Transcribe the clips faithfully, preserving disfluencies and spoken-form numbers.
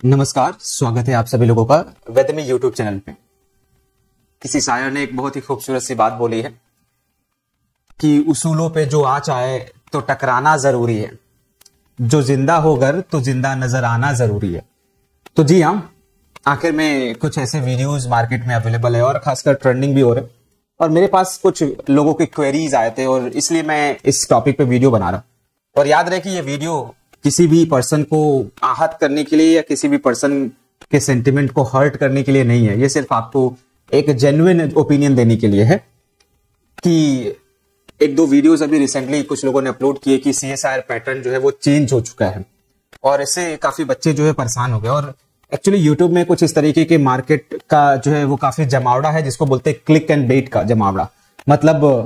नमस्कार, स्वागत है आप सभी लोगों का वेदमी यूट्यूब चैनल पे। किसी शायर ने एक बहुत ही खूबसूरत सी बात बोली है कि उसूलों पे जो आँच आए तो टकराना जरूरी है, जो जिंदा हो घर तो जिंदा नजर आना जरूरी है। तो जी हाँ, आखिर में कुछ ऐसे वीडियोस मार्केट में अवेलेबल है और खासकर ट्रेंडिंग भी हो रहे, और मेरे पास कुछ लोगों के क्वेरीज आए थे और इसलिए मैं इस टॉपिक पे वीडियो बना रहा। और याद रहे कि ये वीडियो किसी भी पर्सन को आहत करने के लिए या किसी भी पर्सन के सेंटिमेंट को हर्ट करने के लिए नहीं है। ये सिर्फ आपको एक जेन्युइन ओपिनियन देने के लिए है कि एक दो वीडियोस अभी रिसेंटली कुछ लोगों ने अपलोड किए कि सीएसआईआर पैटर्न जो है वो चेंज हो चुका है और इससे काफी बच्चे जो है परेशान हो गए। और एक्चुअली यूट्यूब में कुछ इस तरीके के मार्केट का जो है वो काफी जमावड़ा है, जिसको बोलते हैं क्लिक एंड बेट का जमावड़ा। मतलब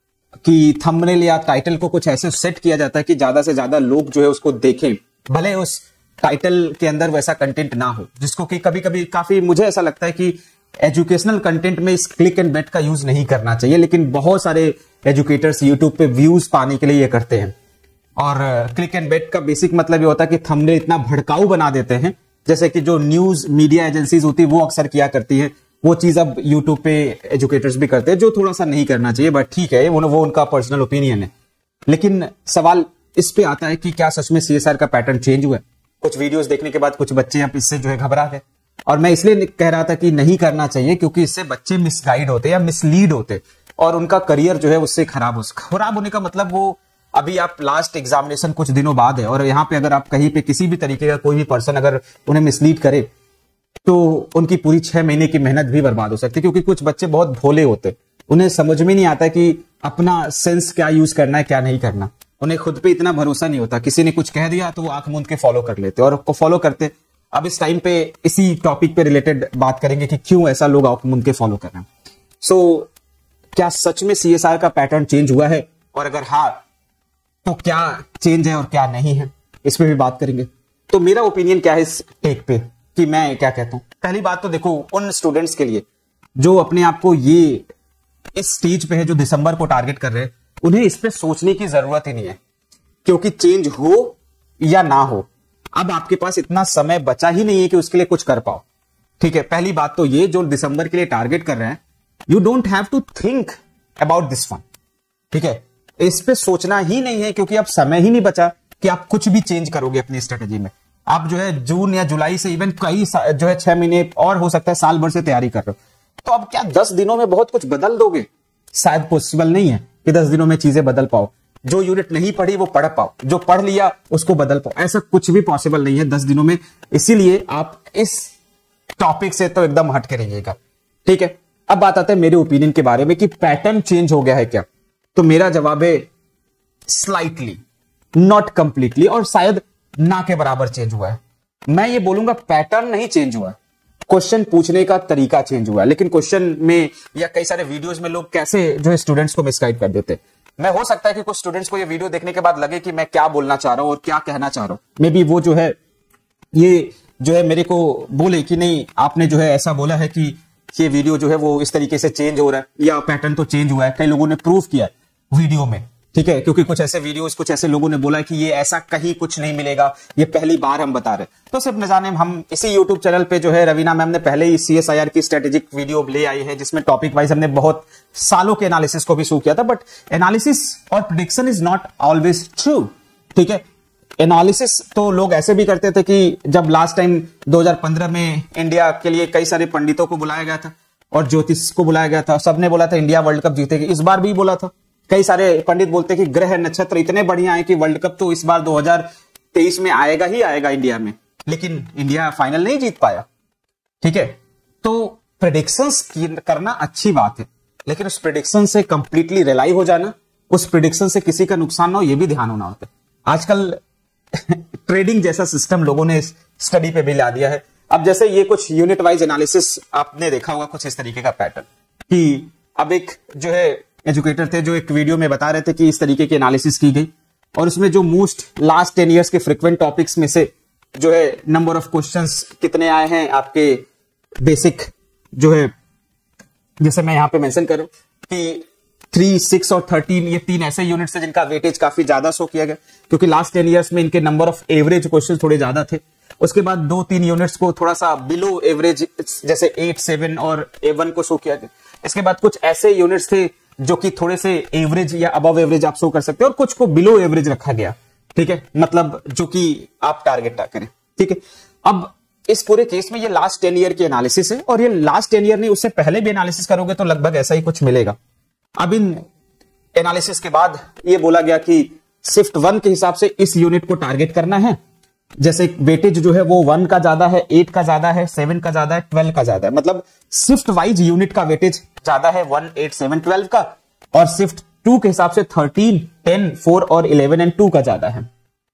कि थंबनेल या टाइटल को कुछ ऐसे सेट किया जाता है कि ज्यादा से ज्यादा लोग जो है उसको देखें, भले उस टाइटल के अंदर वैसा कंटेंट ना हो, जिसको कि कभी कभी काफी मुझे ऐसा लगता है कि एजुकेशनल कंटेंट में इस क्लिक एंड बेट का यूज नहीं करना चाहिए, लेकिन बहुत सारे एजुकेटर्स यूट्यूब पे व्यूज पाने के लिए ये करते हैं। और क्लिक एंड बेट का बेसिक मतलब ये होता है कि थंबनेल इतना भड़काऊ बना देते हैं, जैसे कि जो न्यूज मीडिया एजेंसीज होती है वो अक्सर किया करती है। वो चीज अब यूट्यूब पे एजुकेटर्स भी करते हैं, जो थोड़ा सा नहीं करना चाहिए, बट ठीक है, वो, वो उनका पर्सनल ओपिनियन है। लेकिन सवाल इस पे आता है कि क्या सच में सीएसआर का पैटर्न चेंज हुआ है? कुछ वीडियोस देखने के बाद कुछ बच्चे अब इससे जो है घबरा गए, और मैं इसलिए कह रहा था कि नहीं करना चाहिए क्योंकि इससे बच्चे मिसगाइड होते या मिसलीड होते और उनका करियर जो है उससे खराब हो खराब होने का मतलब वो अभी आप लास्ट एग्जामिनेशन कुछ दिनों बाद है, और यहाँ पे अगर आप कहीं पे किसी भी तरीके का कोई भी पर्सन अगर उन्हें मिसलीड करे तो उनकी पूरी छह महीने की मेहनत भी बर्बाद हो सकती है। क्योंकि कुछ बच्चे बहुत भोले होते, उन्हें समझ में नहीं आता कि अपना सेंस क्या यूज करना है क्या नहीं करना। उन्हें खुद पे इतना भरोसा नहीं होता, किसी ने कुछ कह दिया तो वो आंख मूंद के फॉलो कर लेते और फॉलो करते। अब इस टाइम पे इसी टॉपिक पे रिलेटेड बात करेंगे कि क्यों ऐसा लोग आंख मूंद के फॉलो कर रहे हैं। सो क्या सच में सीएसआर का पैटर्न चेंज हुआ है, और अगर हाँ तो क्या चेंज है और क्या नहीं है, इस पे भी बात करेंगे। तो मेरा ओपिनियन क्या है इस टेक पे कि मैं क्या कहता हूं। पहली बात तो देखो, उन स्टूडेंट्स के लिए जो अपने आप को ये इस स्टेज पे है, जो दिसंबर को टारगेट कर रहे हैं, उन्हें इस पे सोचने की जरूरत ही नहीं है, क्योंकि चेंज हो या ना हो अब आपके पास इतना समय बचा ही नहीं है कि उसके लिए कुछ कर पाओ। ठीक है, पहली बात तो ये, जो दिसंबर के लिए टारगेट कर रहे हैं, you don't have to think about this one. ठीक है, इस पे सोचना ही नहीं है, क्योंकि अब समय ही नहीं बचा कि आप कुछ भी चेंज करोगे अपनी स्ट्रेटेजी में। आप जो है जून या जुलाई से इवन कई जो है छह महीने और हो सकता है साल भर से तैयारी कर रहे हो, तो अब क्या दस दिनों में बहुत कुछ बदल दोगे? शायद पॉसिबल नहीं है कि दस दिनों में चीजें बदल पाओ। जो यूनिट नहीं पढ़ी वो पढ़ पाओ, जो पढ़ लिया उसको बदल पाओ, ऐसा कुछ भी पॉसिबल नहीं है दस दिनों में। इसीलिए आप इस टॉपिक से तो एकदम हट के रहिएगा। ठीक है, अब बात आते हैं मेरे ओपिनियन के बारे में कि पैटर्न चेंज हो गया है क्या। तो मेरा जवाब है स्लाइटली, नॉट कंप्लीटली, और शायद ना के बराबर चेंज हुआ है। मैं ये बोलूंगा पैटर्न नहीं चेंज हुआ, क्वेश्चन पूछने का तरीका चेंज हुआ है। लेकिन क्वेश्चन में या कई सारे वीडियोस में लोग कैसे जो है स्टूडेंट्स को मिसगाइड कर देते हैं। मैं हो सकता है कि कुछ स्टूडेंट्स को ये वीडियो देखने के बाद लगे कि मैं क्या बोलना चाह रहा हूं और क्या कहना चाह रहा हूं। मे बी वो जो है ये जो है मेरे को बोले कि नहीं, आपने जो है ऐसा बोला है कि ये वीडियो जो है वो इस तरीके से चेंज हो रहा है या पैटर्न तो चेंज हुआ है। कई लोगों ने प्रूव किया है वीडियो में। ठीक है, क्योंकि कुछ ऐसे वीडियोस कुछ ऐसे लोगों ने बोला है कि ये ऐसा कहीं कुछ नहीं मिलेगा, ये पहली बार हम बता रहे। तो सिर्फ न जाने हम इसी यूट्यूब चैनल पे जो है रवीना मैम ने पहले ही सीएसआईआर की स्ट्रेटेजिक वीडियो ले आई है, जिसमें टॉपिक वाइज हमने बहुत सालों के एनालिसिस को भी शो किया था। बट एनालिसिस और prediction is not always true. ठीक है, एनालिसिस तो लोग ऐसे भी करते थे कि जब लास्ट टाइम दो हज़ार पंद्रह में इंडिया के लिए कई सारे पंडितों को बुलाया गया था और ज्योतिष को बुलाया गया था, सबने बोला था इंडिया वर्ल्ड कप जीतेगी। इस बार भी बोला था, कई सारे पंडित बोलते कि ग्रह नक्षत्र इतने बढ़िया है कि वर्ल्ड कप तो इस बार दो हज़ार तेईस में आएगा ही आएगा इंडिया में। लेकिन इंडिया फाइनल नहीं जीत पाया। ठीक है, तो प्रेडिक्शंस करना अच्छी बात है, लेकिन उस प्रेडिक्शन से कंप्लीटली रिलाई हो जाना, उस प्रेडिक्शन से किसी का नुकसान ना हो, यह भी ध्यान होना होता है। आजकल ट्रेडिंग जैसा सिस्टम लोगों ने स्टडी पे भी ला दिया है। अब जैसे ये कुछ यूनिट वाइज एनालिसिस आपने देखा होगा, कुछ इस तरीके का पैटर्न कि अब एक जो है एजुकेटर थे जो एक वीडियो में बता रहे थे कि इस तरीके की एनालिसिस की गई, और उसमें जो मोस्ट लास्ट टेन इयर्स के फ्रिक्वेंट टॉपिक्स में से जो है नंबर ऑफ क्वेश्चंस कितने आए हैं आपके बेसिक जो है, जैसे मैं यहां पे मेंशन करूं कि थ्री, सिक्स और थर्टीन, ये तीन ऐसे यूनिट्स हैं जिनका वेटेज काफी ज्यादा शो किया गया, क्योंकि लास्ट टेन इयर्स में इनके नंबर ऑफ एवरेज क्वेश्चन थोड़े ज्यादा थे। उसके बाद दो तीन यूनिट्स को थोड़ा सा बिलो एवरेज जैसे एट सेवन और ए वन को शो किया गया। इसके बाद कुछ ऐसे यूनिट्स थे जो कि थोड़े से एवरेज या अबव एवरेज आप शो कर सकते हैं और कुछ को बिलो एवरेज रखा गया, ठीक है, मतलब जो कि आप टारगेट ना करें, ठीक है। अब इस पूरे केस में ये लास्ट टेन ईयर की एनालिसिस है और ये लास्ट टेन ईयर नहीं, उससे पहले भी एनालिसिस करोगे तो लगभग ऐसा ही कुछ मिलेगा। अब इन एनालिसिस के बाद ये बोला गया कि शिफ्ट वन के हिसाब से इस यूनिट को टारगेट करना है, जैसे वेटेज जो है वो वन का ज्यादा है, एट का ज्यादा है, सेवन का ज्यादा है, ट्वेल्व का ज्यादा है, मतलब शिफ्ट वाइज यूनिट का वेटेज ज्यादा है वन, एट, सेवन, ट्वेल्व का, और शिफ्ट टू के हिसाब से थर्टीन, टेन, फोर और इलेवन एंड टू का ज्यादा है।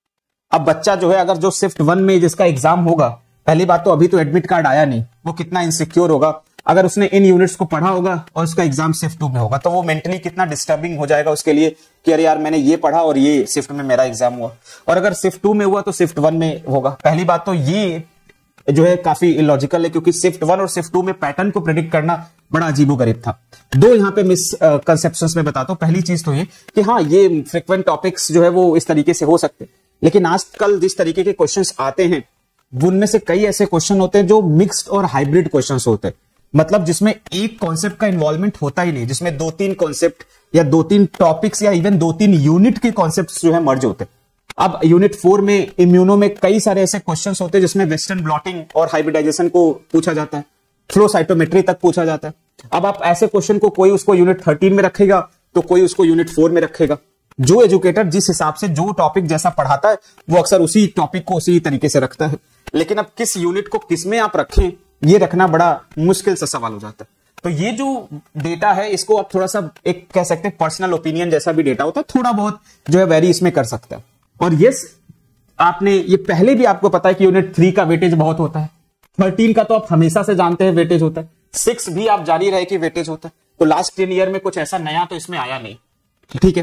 अब बच्चा जो है अगर जो शिफ्ट वन में जिसका एग्जाम होगा, पहली बात तो अभी तो एडमिट कार्ड आया नहीं, वो कितना इनसिक्योर होगा, अगर उसने इन यूनिट्स को पढ़ा होगा और उसका एग्जाम शिफ्ट टू में होगा तो वो मेंटली कितना डिस्टर्बिंग हो जाएगा उसके लिए कि अरे यार मैंने ये पढ़ा और ये शिफ्ट में मेरा एग्जाम हुआ, और अगर शिफ्ट टू में हुआ तो शिफ्ट वन में होगा। पहली बात तो ये जो है काफी इलॉजिकल है, क्योंकि शिफ्ट वन और शिफ्ट टू में पैटर्न को प्रेडिक्ट करना बड़ा अजीबोगरीब था। दो यहाँ पे मिस कंसेप्शंस में बताता हूं। पहली चीज तो ये कि हाँ, ये फ्रिक्वेंट टॉपिक्स जो है वो इस तरीके से हो सकते, लेकिन आजकल जिस तरीके के क्वेश्चंस आते हैं उनमें से कई ऐसे क्वेश्चन होते हैं जो मिक्स्ड और हाइब्रिड क्वेश्चंस होते हैं, मतलब जिसमें एक कॉन्सेप्ट का इन्वॉल्वमेंट होता ही नहीं, जिसमें दो तीन कॉन्सेप्ट या दो तीन टॉपिक्स या इवन दो तीन यूनिट के कॉन्सेप्ट्स जो है मर्ज होते हैं। अब यूनिट फोर में इम्यूनो में कई सारे ऐसे क्वेश्चंस होते हैं जिसमें वेस्टर्न ब्लॉटिंग और हाइब्रिडाइजेशन को पूछा जाता है, फ्लो साइटोमेट्री तक पूछा जाता है। अब आप ऐसे क्वेश्चन को कोई उसको यूनिट थर्टीन में रखेगा तो कोई उसको यूनिट फोर में रखेगा। जो एजुकेटर जिस हिसाब से जो टॉपिक जैसा पढ़ाता है वो अक्सर उसी टॉपिक को उसी तरीके से रखता है, लेकिन अब किस यूनिट को किस में आप रखें ये रखना बड़ा मुश्किल सा सवाल हो जाता है। तो ये जो डेटा है इसको आप थोड़ा सा एक कह सकते हैं पर्सनल ओपिनियन जैसा भी डेटा होता है, थोड़ा बहुत जो है वेरी इसमें कर सकता है। और यस, आपने ये पहले भी आपको पता है कि यूनिट थ्री का वेटेज बहुत होता है, थर्टीन का तो आप हमेशा से जानते हैं वेटेज होता है, सिक्स भी आप जान ही रहे कि वेटेज होता है। तो लास्ट टेन ईयर में कुछ ऐसा नया तो इसमें आया नहीं, ठीक है,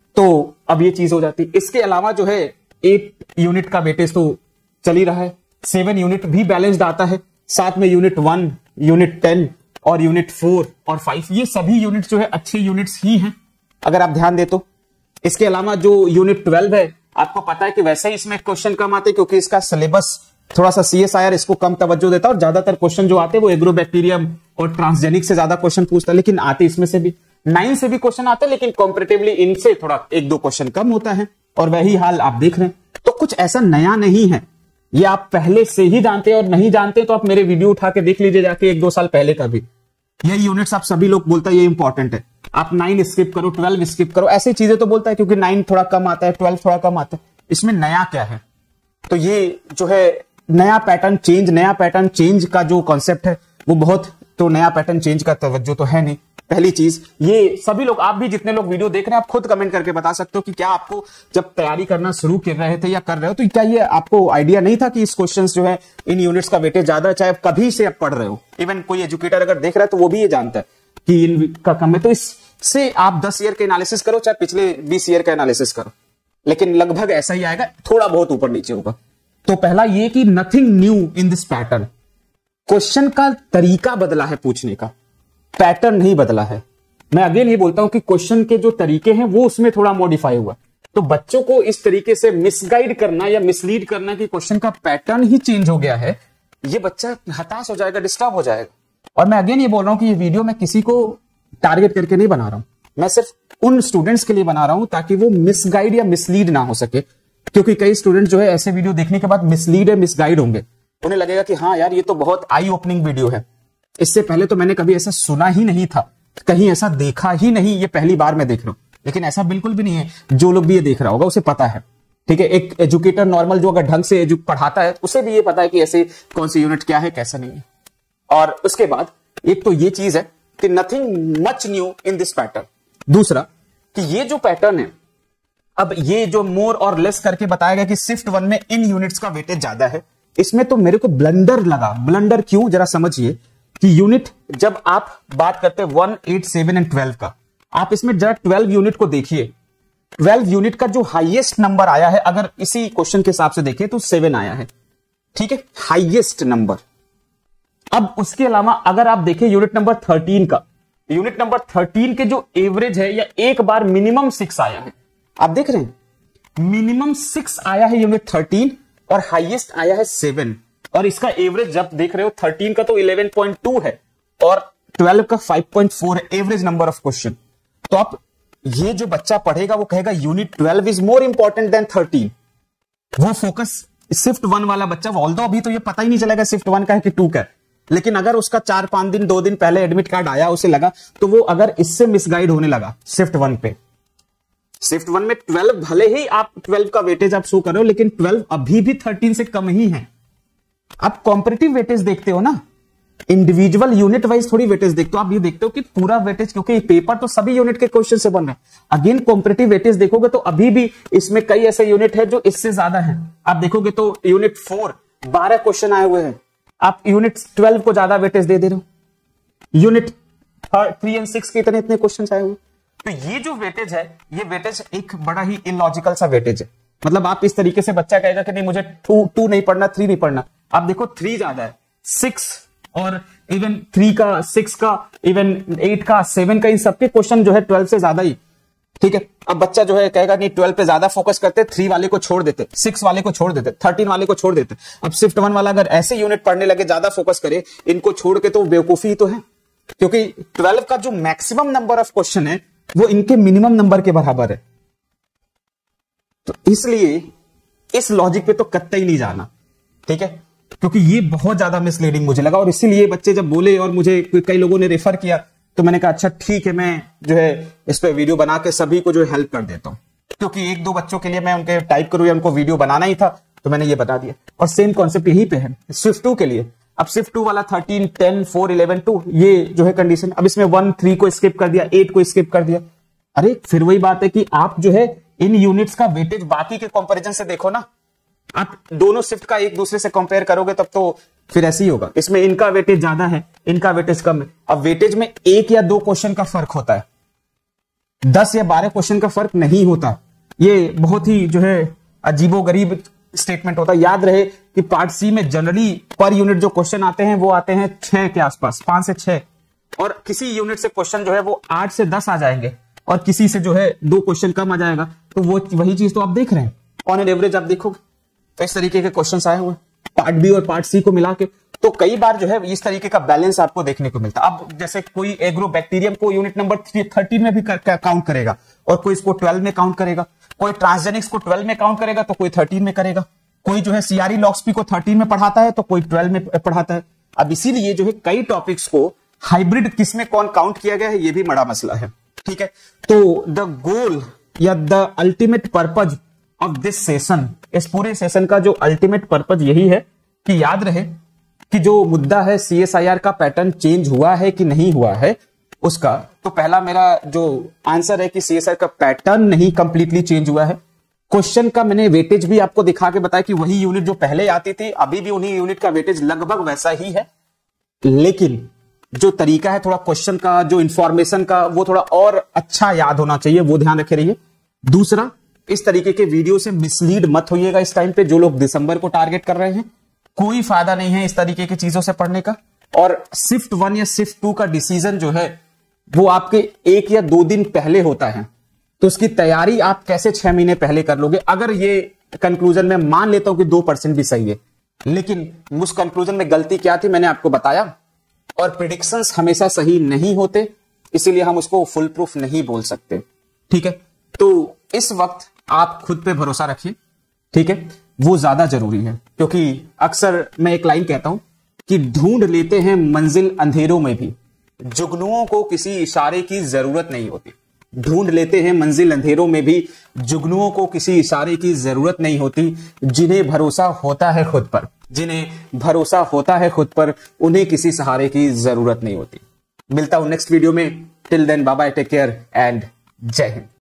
तो अब ये चीज हो जाती है। इसके अलावा जो है एट यूनिट का वेटेज तो चल ही रहा है, सेवन यूनिट भी बैलेंस्ड आता है, साथ में यूनिट वन, यूनिट टेन और यूनिट फोर और फाइव, ये सभी यूनिट जो है अच्छे यूनिट्स ही हैं अगर आप ध्यान दे तो। इसके अलावा जो यूनिट ट्वेल्व है, आपको पता है कि वैसे ही इसमें क्वेश्चन कम आते क्योंकि इसका सिलेबस थोड़ा सा सीएसआईआर इसको कम तवज्जो देता है और ज्यादातर क्वेश्चन जो आते हैं वो एग्रोबैक्टीरियम और ट्रांसजेनिक से ज्यादा क्वेश्चन पूछता है, लेकिन आते इसमें से भी नाइन से भी क्वेश्चन आते हैं, लेकिन कॉम्परेटिवली इनसे थोड़ा एक दो क्वेश्चन कम होता है, और वही हाल आप देख रहे हैं। तो कुछ ऐसा नया नहीं है, ये आप पहले से ही जानते हैं, और नहीं जानते तो आप मेरे वीडियो उठा के देख लीजिए जाके एक दो साल पहले का भी। यही यूनिट्स आप सभी लोग बोलता है ये इंपॉर्टेंट है, आप नाइन स्किप करो, ट्वेल्व स्किप करो, ऐसी चीजें तो बोलता है क्योंकि नाइन थोड़ा कम आता है, ट्वेल्व थोड़ा कम आता है। इसमें नया क्या है? तो ये जो है नया पैटर्न चेंज, नया पैटर्न चेंज का जो कॉन्सेप्ट है वो बहुत, तो नया पैटर्न चेंज का तवज्जो तो है नहीं। पहली चीज ये सभी लोग, आप भी जितने लोग वीडियो देख रहे हैं, आप खुद कमेंट करके बता सकते हो कि क्या आपको जब तैयारी करना शुरू कर रहे थे या कर रहे हो तो क्या ये आपको आइडिया नहीं था कि इस क्वेश्चंस जो है इन यूनिट्स का वेटेज ज्यादा है, चाहे कभी से आप पढ़ रहे हो। इवन कोई एजुकेटर अगर देख रहा है तो वो भी ये जानता है कि इनका कम है। तो इससे आप दस ईयर का एनालिसिस करो चाहे पिछले बीस ईयर का एनालिसिस करो, लेकिन लगभग ऐसा ही आएगा, थोड़ा बहुत ऊपर नीचे होगा। तो पहला ये कि nothing new in this pattern, question का तरीका बदला है पूछने का, पैटर्न नहीं बदला है। मैं अगेन ये बोलता हूं कि क्वेश्चन के जो तरीके हैं वो उसमें थोड़ा मॉडिफाई हुआ। तो बच्चों को इस तरीके से मिसगाइड करना या मिसलीड करना कि क्वेश्चन का पैटर्न ही चेंज हो गया है, ये बच्चा हताश हो जाएगा, डिस्टर्ब हो जाएगा। और मैं अगेन ये बोल रहा हूं कि ये वीडियो मैं किसी को टारगेट करके नहीं बना रहा हूं, मैं सिर्फ उन स्टूडेंट्स के लिए बना रहा हूं ताकि वो मिसगाइड या मिसलीड ना हो सके, क्योंकि कई स्टूडेंट जो है ऐसे वीडियो देखने के बाद मिसलीड या मिसगाइड होंगे, उन्हें लगेगा कि हाँ यार ये तो बहुत आई ओपनिंग वीडियो है, इससे पहले तो मैंने कभी ऐसा सुना ही नहीं था, कहीं ऐसा देखा ही नहीं, ये पहली बार मैं देख रहा हूं। लेकिन ऐसा बिल्कुल भी नहीं है, जो लोग भी ये देख रहा होगा उसे पता है, ठीक है। एक एजुकेटर नॉर्मल जो अगर ढंग से पढ़ाता है उसे भी ये पता है कि ऐसे कौन सी यूनिट क्या है कैसा नहीं है। और उसके बाद एक तो ये चीज है कि nothing much new in this pattern. दूसरा कि ये जो पैटर्न है, अब ये जो मोर और लेस करके बताया गया कि शिफ्ट वन में इन यूनिट्स का वेटेज ज्यादा है, इसमें तो मेरे को ब्लंडर लगा। ब्लंडर क्यों, जरा समझिए कि यूनिट जब आप बात करते हैं one, eight, seven and twelve का, आप इसमें जरा ट्वेल्व यूनिट को देखिए। ट्वेल्व यूनिट का जो हाईएस्ट नंबर आया है, अगर इसी क्वेश्चन के हिसाब से देखें तो सेवन आया है, ठीक है, हाईएस्ट नंबर। अब उसके अलावा अगर आप देखें यूनिट नंबर थर्टीन का, यूनिट नंबर थर्टीन के जो एवरेज है या एक बार मिनिमम सिक्स आया है, आप देख रहे हैं मिनिमम सिक्स आया है यूनिट थर्टीन, और हाईएस्ट आया है सेवन, और इसका एवरेज जब देख रहे हो थर्टीन का तो इलेवन पॉइंट टू है और ट्वेल्व का फाइव पॉइंट फोर है एवरेज नंबर ऑफ क्वेश्चन। तो आप ये जो बच्चा पढ़ेगा वो कहेगा unit twelve is more important than thirteen. वो फोकस शिफ्ट वन वाला बच्चा, ऑल्दो अभी तो ये पता ही नहीं चलेगा शिफ्ट वन का है कि टू का है, लेकिन अगर उसका चार पांच दिन दो दिन पहले एडमिट कार्ड आया उसे लगा, तो वो अगर इससे मिसगाइड होने लगा शिफ्ट वन पे, शिफ्ट वन में ट्वेल्व भले ही आप ट्वेल्व का वेटेज आप शो कर रहे हो, लेकिन ट्वेल्व अभी भी थर्टीन से कम ही है। आप कॉम्पिटिटिव वेटेज देखते हो ना, इंडिविजुअल यूनिट वाइज थोड़ी वेटेज देखते हो, आप ये देखते हो कि पूरा वेटेज, क्योंकि पेपर तो सभी यूनिट के क्वेश्चन से बन रहा है। अगेन कॉम्पिटिटिव वेटेज देखोगे तो अभी भी इसमें कई ऐसे यूनिट है जो इससे ज्यादा है। आप देखोगे तो यूनिट फोर बारह क्वेश्चन आए हुए हैं, आप यूनिट ट्वेल्व को ज्यादा वेटेज दे दे रहे हो। यूनिट थ्री एंड सिक्स के इतने इतने क्वेश्चन आए हुए। तो ये जो वेटेज है, ये वेटेज एक बड़ा ही इलॉजिकल सा वेटेज है। मतलब आप इस तरीके से बच्चा कहेगा कि नहीं मुझे टू टू नहीं पढ़ना, थ्री नहीं पढ़ना। आप देखो थ्री ज्यादा है, सिक्स और इवन थ्री का, सिक्स का, इवन एट का, सेवन का, इन सबके क्वेश्चन जो है ट्वेल्व से ज्यादा ही। ठीक है, अब बच्चा जो है कहेगा नहीं ट्वेल्व पे ज्यादा फोकस करते, थ्री वाले को छोड़ देते, सिक्स वाले को छोड़ देते, थर्टीन वाले को छोड़ देते। अब शिफ्ट वन वाला अगर ऐसे यूनिट पढ़ने लगे, ज्यादा फोकस करे, इनको छोड़ के, तो बेवकूफी ही तो है, क्योंकि ट्वेल्व का जो मैक्सिमम नंबर ऑफ क्वेश्चन है वो इनके मिनिमम नंबर के बराबर है। तो इसलिए इस लॉजिक पे तो कतई नहीं जाना, ठीक है, क्योंकि ये बहुत ज्यादा मिसलीडिंग मुझे लगा। और इसीलिए बच्चे जब बोले और मुझे कई लोगों ने रेफर किया, तो मैंने कहा अच्छा ठीक है, मैं जो है इस पे वीडियो बना के सभी को जो है हेल्प कर देता हूं, क्योंकि एक दो बच्चों के लिए मैं उनके टाइप करूं या उनको वीडियो बनाना ही था, तो मैंने ये बता दिया। और सेम कॉन्सेप्ट यही पे है स्विफ्ट टू के लिए। अब स्विफ्ट टू वाला thirteen, ten, four, eleven, two, ये जो है कंडीशन। अब इसमें वन, थ्री को स्किप कर दिया, एट को स्किप कर दिया। अरे फिर वही बात है कि आप जो है इन यूनिट्स का वेटेज बाकी के कंपैरिजन से देखो ना। आप दोनों शिफ्ट का एक दूसरे से कंपेयर करोगे तब तो फिर ऐसे ही होगा। इसमें इनका वेटेज ज्यादा है, इनका वेटेज कम है। अब वेटेज में एक या दो क्वेश्चन का फर्क होता है, दस या बारह क्वेश्चन का फर्क नहीं होता। ये बहुत ही जो है अजीबोगरीब स्टेटमेंट होता है। याद रहे कि पार्ट सी में जनरली पर यूनिट जो क्वेश्चन आते हैं वो आते हैं छह के आसपास, पांच से छह, और किसी यूनिट से क्वेश्चन जो है वो आठ से दस आ जाएंगे, और किसी से जो है दो क्वेश्चन कम आ जाएगा। तो वो वही चीज तो आप देख रहे हैं, ऑन एन एवरेज आप देखोगे तो इस तरीके के क्वेश्चन आए हुए पार्ट बी और पार्ट सी को मिला के। तो कई बार जो है इस तरीके का बैलेंस आपको देखने को मिलता है। अब जैसे कोई एग्रोबैक्टीरियम को यूनिट नंबर थर्टीन में भी काउंट करेगा, और कोई इसको ट्वेल्व में काउंट करेगा, कोई ट्रांसजेनिक्स को ट्वेल्व में काउंट करेगा तो कोई थर्टीन में करेगा, कोई जो है सीआरई लॉक्सपी को थर्टीन में पढ़ाता है तो कोई ट्वेल्व में पढ़ाता है। अब इसीलिए जो है कई टॉपिक्स को हाइब्रिड किसमें कौन काउंट किया गया है ये भी बड़ा मसला है, ठीक है। तो द गोल या the ultimate purpose of this session, इस पूरे सेशन का जो अल्टीमेट पर्पज यही है कि याद रहे कि जो मुद्दा है सीएसआईआर का पैटर्न चेंज हुआ है कि नहीं हुआ है उसका। तो पहला मेरा जो आंसर है कि सीएसआईआर का पैटर्न नहीं कंप्लीटली चेंज हुआ है। क्वेश्चन का मैंने वेटेज भी आपको दिखा के बताया कि वही यूनिट जो पहले आती थी अभी भी उन्हीं यूनिट का वेटेज लगभग वैसा ही है, लेकिन जो तरीका है थोड़ा क्वेश्चन का, जो इंफॉर्मेशन का, वो थोड़ा और अच्छा याद होना चाहिए, वो ध्यान रखे रहिए। दूसरा, इस तरीके के वीडियो से मिसलीड मत होइएगा इस टाइम पे। जो लोग दिसंबर को टारगेट कर रहे हैं, कोई फायदा नहीं है इस तरीके की चीजों से पढ़ने का। और शिफ्ट वन या शिफ्ट टू का डिसीजन जो है वो आपके एक या दो दिन पहले होता है, तो उसकी तैयारी आप कैसे छह महीने पहले कर लोगे। अगर ये कंक्लूजन में मान लेता हूं कि दो परसेंट भी सही है, लेकिन उस कंक्लूजन में गलती क्या थी मैंने आपको बताया। और प्रिडिक्शंस हमेशा सही नहीं होते, इसीलिए हम उसको फुल प्रूफ नहीं बोल सकते, ठीक है। तो इस वक्त आप खुद पे भरोसा रखिए, ठीक है, वो ज्यादा जरूरी है। क्योंकि अक्सर मैं एक लाइन कहता हूं कि ढूंढ लेते हैं मंजिल अंधेरों में भी, जुगनुओं को किसी इशारे की जरूरत नहीं होती। ढूंढ लेते हैं मंजिल अंधेरों में भी, जुगनुओं को किसी इशारे की जरूरत नहीं होती। जिन्हें भरोसा होता है खुद पर, जिन्हें भरोसा होता है खुद पर, उन्हें किसी सहारे की जरूरत नहीं होती। मिलता हूं नेक्स्ट वीडियो में। Till then bye bye, take care and Jai Hind.